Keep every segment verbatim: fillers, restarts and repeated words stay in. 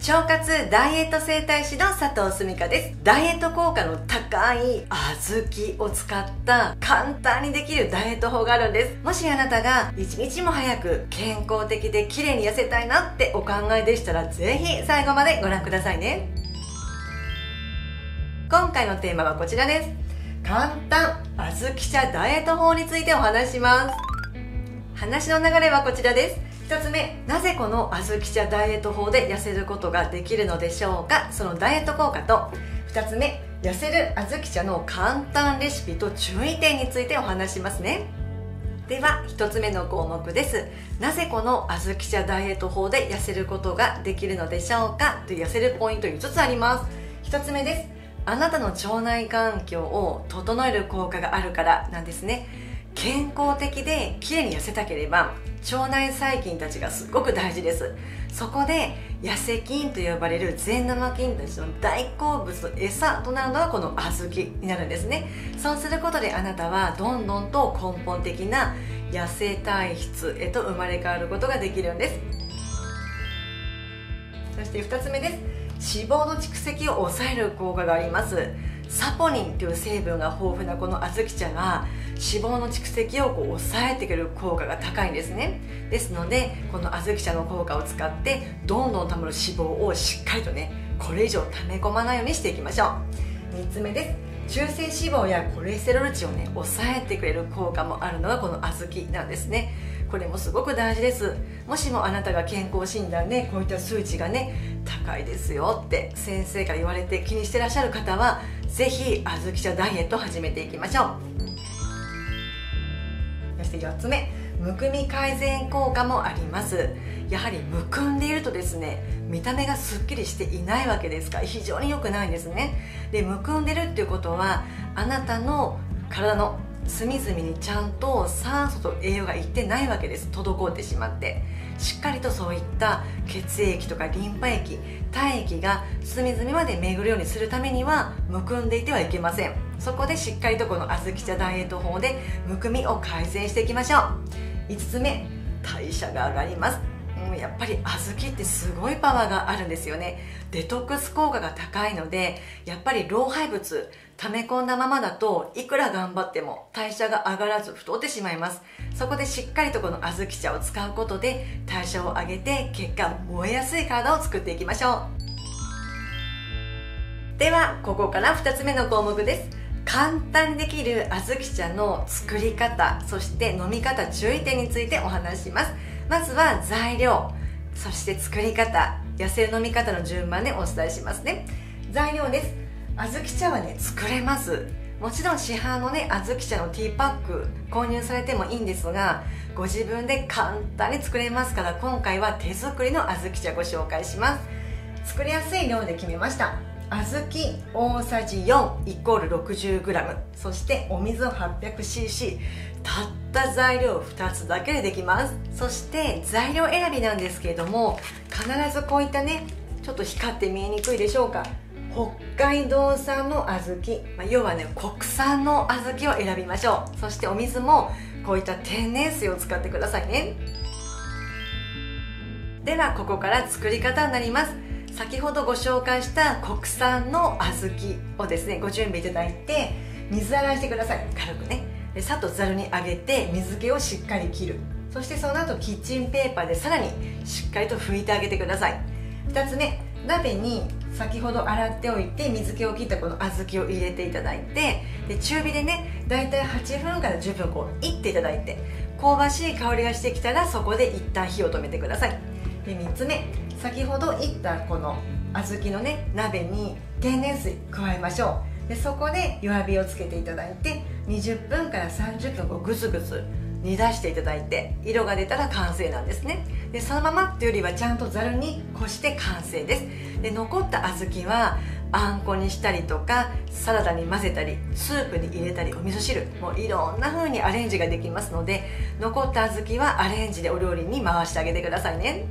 腸活ダイエット整体師の佐藤すみかです。ダイエット効果の高い小豆を使った簡単にできるダイエット法があるんです。もしあなたが一日も早く健康的で綺麗に痩せたいなってお考えでしたら、ぜひ最後までご覧くださいね。今回のテーマはこちらです。簡単小豆茶ダイエット法についてお話しします。話の流れはこちらです。ひとつめ、なぜこの小豆茶ダイエット法で痩せることができるのでしょうか。そのダイエット効果と、ふたつめ、痩せる小豆茶の簡単レシピと注意点についてお話しますね。ではひとつめの項目です。なぜこの小豆茶ダイエット法で痩せることができるのでしょうかという痩せるポイントいつつあります。ひとつめです。あなたの腸内環境を整える効果があるからなんですね。健康的で綺麗に痩せたければ腸内細菌たちがすごく大事です。そこで痩せ菌と呼ばれる善玉菌たちの大好物の餌となるのがこの小豆になるんですね。そうすることであなたはどんどんと根本的な痩せ体質へと生まれ変わることができるんです。そしてふたつめです。脂肪の蓄積を抑える効果があります。サポニンという成分が豊富なこの小豆茶が脂肪の蓄積をこう抑えてくれる効果が高いんですね。ですのでこの小豆茶の効果を使ってどんどんたまる脂肪をしっかりとね、これ以上溜め込まないようにしていきましょう。みっつめです。中性脂肪やコレステロール値をね抑えてくれる効果もあるのがこの小豆なんですね。これもすごく大事です。もしもあなたが健康診断でこういった数値がね高いですよって先生から言われて気にしてらっしゃる方は、ぜひ小豆茶ダイエットを始めていきましょう。そしてよっつめ、むくみ改善効果もあります。やはりむくんでいるとですね、見た目がすっきりしていないわけですから非常に良くないんですね。で、むくんでるっていうことはあなたの体の隅々にちゃんと酸素と栄養がいってないわけです。滞ってしまってしっかりとそういった血液とかリンパ液、体液が隅々まで巡るようにするためにはむくんでいてはいけません。そこでしっかりとこの小豆茶ダイエット法でむくみを改善していきましょう。いつつめ、代謝が上がります。うん、やっぱり小豆ってすごいパワーがあるんですよね。デトックス効果が高いので、やっぱり老廃物溜め込んだままだといくら頑張っても代謝が上がらず太ってしまいます。そこでしっかりとこの小豆茶を使うことで代謝を上げて、結果燃えやすい体を作っていきましょう。ではここからふたつめの項目です。簡単にできる小豆茶の作り方、そして飲み方注意点についてお話しします。まずは材料、そして作り方、痩せる飲み方の順番でお伝えしますね。材料です。小豆茶はね作れます。もちろん市販のね小豆茶のティーパック購入されてもいいんですが、ご自分で簡単に作れますから、今回は手作りの小豆茶ご紹介します。作りやすい量で決めました。小豆大さじよんイコール ろくじゅうグラム、 そしてお水 はっぴゃくシーシー、 たった材料ふたつだけでできます。そして材料選びなんですけれども、必ずこういったね、ちょっと光って見えにくいでしょうか、北海道産の小豆、まあ、要はね国産の小豆を選びましょう。そしてお水もこういった天然水を使ってくださいね。ではここから作り方になります。先ほどご紹介した国産の小豆をですねご準備いただいて、水洗いしてください。軽くね、でさっとざるにあげて水気をしっかり切る。そしてその後キッチンペーパーでさらにしっかりと拭いてあげてください。ふたつめ、鍋に先ほど洗っておいて水気を切ったこの小豆を入れていただいて、で中火でねだいたいはちふんからじゅっぷんこういっていただいて、香ばしい香りがしてきたらそこで一旦火を止めてください。でみっつめ、先ほどいったこの小豆のね鍋に天然水加えましょう。でそこで弱火をつけていただいてにじゅっぷんからさんじゅっぷんこうグツグツ煮出していただいて、色が出たら完成なんですね。でそのままっていうよりはちゃんとざるにこして完成です。で残った小豆はあんこにしたりとかサラダに混ぜたりスープに入れたりお味噌汁、もういろんな風にアレンジができますので、残った小豆はアレンジでお料理に回してあげてくださいね。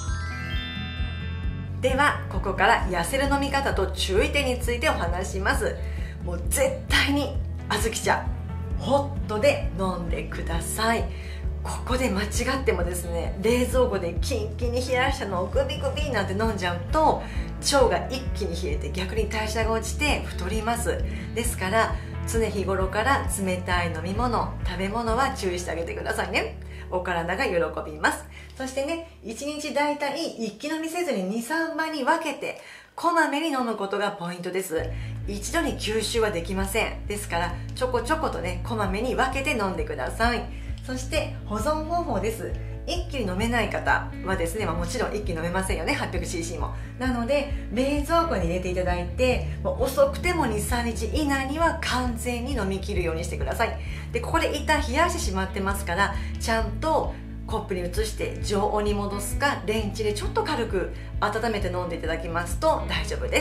ではここから痩せる飲み方と注意点についてお話しします。もう絶対に小豆茶ホットで飲んでください。 ここで間違ってもですね、冷蔵庫でキンキンに冷やしたのをグビグビなんて飲んじゃうと腸が一気に冷えて逆に代謝が落ちて太ります。ですから常日頃から冷たい飲み物、食べ物は注意してあげてくださいね。お体が喜びます。そしてね、いちにちだいたい一気飲みせずにに、さんばいに分けてこまめに飲むことがポイントです。一度に吸収はできません。ですからちょこちょことね、こまめに分けて飲んでください。そして保存方法です。一気に飲めない方はですね、まあ、もちろん一気に飲めませんよね、 はっぴゃくシーシー も。なので冷蔵庫に入れていただいて、もう遅くてもに、さんにち以内には完全に飲み切るようにしてください。でここで一旦冷やしてしまってますから、ちゃんとコップに移して常温に戻すか、レンジでちょっと軽く温めて飲んでいただきますと大丈夫です。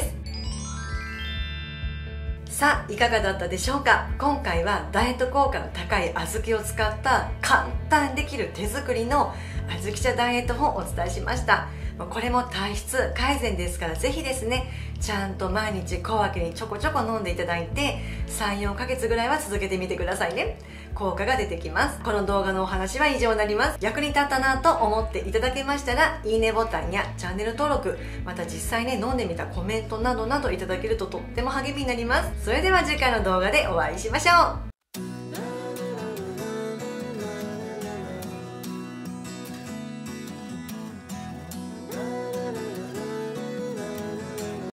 さあいかがだったでしょうか。今回はダイエット効果の高い小豆を使った簡単にできる手作りの小豆茶ダイエット法をお伝えしました。これも体質改善ですから、ぜひですね、ちゃんと毎日小分けにちょこちょこ飲んでいただいてさん、よんかげつぐらいは続けてみてくださいね。効果が出てきます。この動画のお話は以上になります。役に立ったなと思っていただけましたら、いいねボタンやチャンネル登録、また実際ね飲んでみたコメントなどなどいただけるととっても励みになります。それでは次回の動画でお会いしましょう。